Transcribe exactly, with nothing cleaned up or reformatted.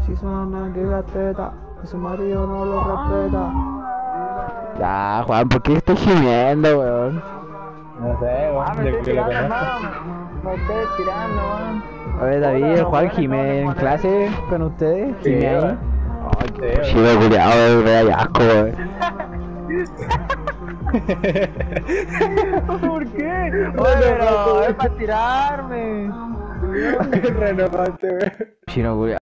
chismona que gateta, que su marido no lo respeta. Ya, Juan, ¿por qué estás gimiendo, weón? No sé, Ah, weón, me de estoy que lo tirando, conozco. hermano. Me estoy tirando, weón. Oye, David, Hola, Juan no, gime no, en no, clase con ustedes, Sí, gime ahí. weón. Ay, Sí, qué weón. chido, culiado, me da asco, weón. ¿Por qué? Oye, pero es para tirarme. Renovante, weón. Chino, culiao.